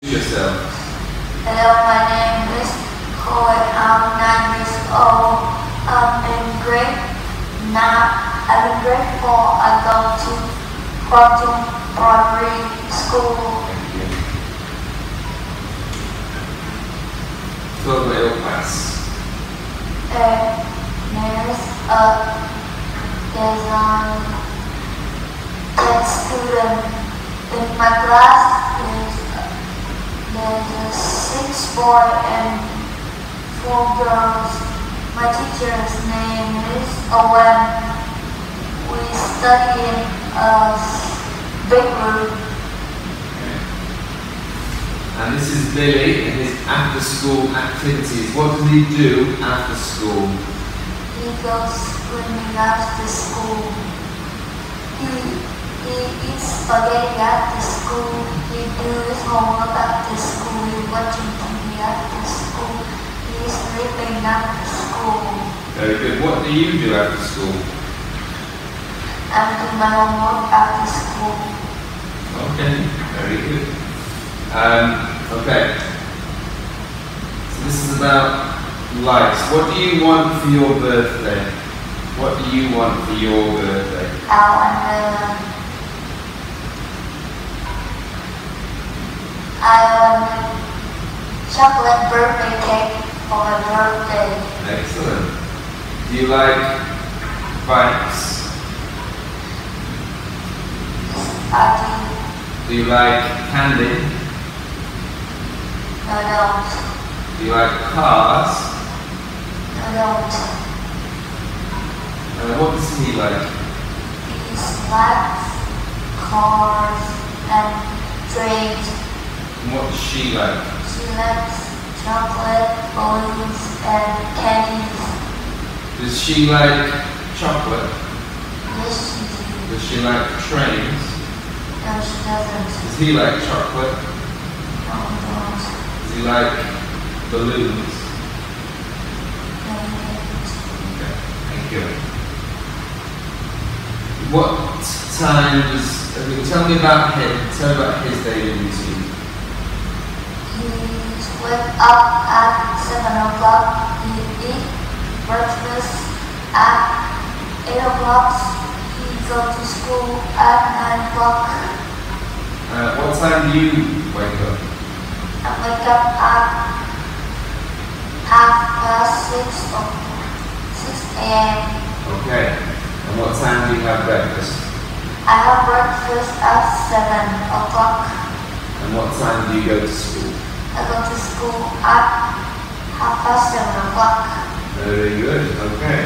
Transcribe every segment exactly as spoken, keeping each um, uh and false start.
Yourself. Hello, my name is Khoi. I'm nine years old. I'm in grade nine. I'm in grade four. I go to Khoi Primary School. Thank you. Twelve male class. And there's a there's um ten student in my class. There's There's a six boy and four girls. My teacher's name is Owen. We study in a big room. Okay. And this is Billy and his after school activities. What does he do after school? He goes swimming after school. He He eats spaghetti after school. He does his homework after school. He watching T V after school. He is sleeping after school. Very good. What do you do after school? I'm doing my homework after school. Okay, very good. Um, okay. So this is about lights. What do you want for your birthday? What do you want for your birthday? I want a I want a chocolate birthday cake for my birthday. Excellent. Do you like bikes? I do. Do you like candy? No, I don't. Do you like cars? No, I don't. Uh, what does he like? He likes cars and drinks. And what does she like? She likes chocolate, balloons, and candies. Does she like chocolate? Yes, she does. Does she like trains? No, she doesn't. Does he like chocolate? No, he don't. Does he like balloons? No, he doesn't. Okay, thank you. What time does, okay, tell me about him, tell me about his daily routine. He wakes up at seven o'clock. He eats breakfast at eight o'clock. He goes to school at nine o'clock. Uh, what time do you wake up? I wake up at half past six or six a m Okay. And what time do you have breakfast? I have breakfast at seven o'clock. And what time do you go to school? I go to school at half past seven o'clock. Very good, okay.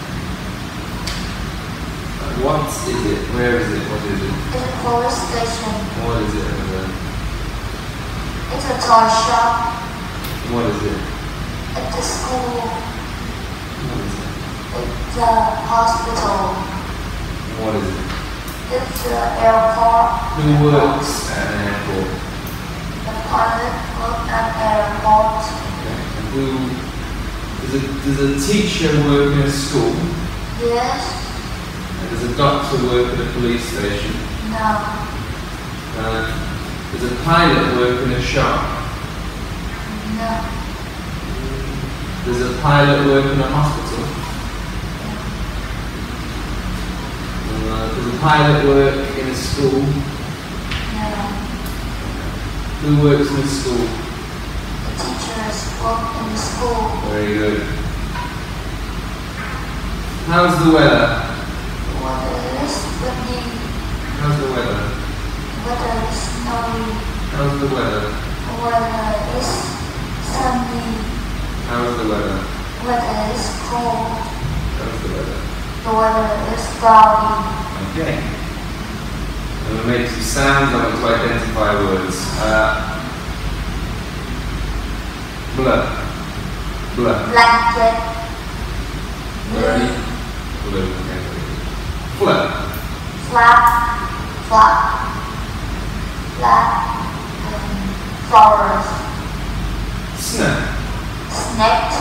And what is it? Where is it? What is it? It's a police station. What is it over there? It's a toy shop. What is it? It's a school. What is it? It's a hospital. What is it? It's an airport. Who works at an airport? The pilot works at an airport. Okay. And who does a, does a teacher work in a school? Yes. And does a doctor work in a police station? No. Uh, does a pilot work in a shop? No. Does a pilot work in a hospital? Uh, does a pilot work in a school? No. Who works in a school? The teachers work in the school. Very good. How's the weather? The weather is windy. How's the weather? The weather is snowy. How's the weather? The weather is sunny. How's the weather? The weather is cold. How's the weather? The weather is cloudy. Okay. I'm going to make some sounds. I want to identify words. Uh, blur. Blur. Blanket. Ready? Blue. Okay. Flip. Flat. Flat. Flat. Um, flowers. Snap. Snake.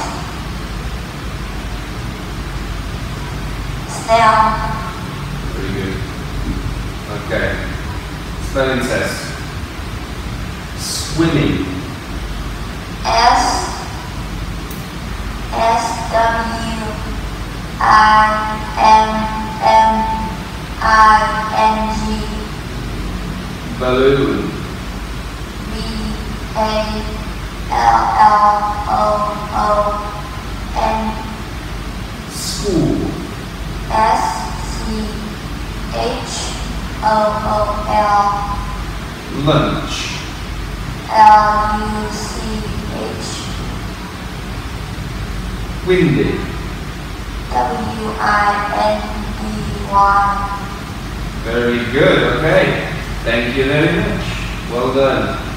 Snail. Very good. Okay. Spelling test. Swimming. S S W I M M I N G. Balloon. B A L L O O N. School. S C H O O L. Lunch. L U C H. Windy. W I N D Y. Very good, okay. Thank you very much. Well done.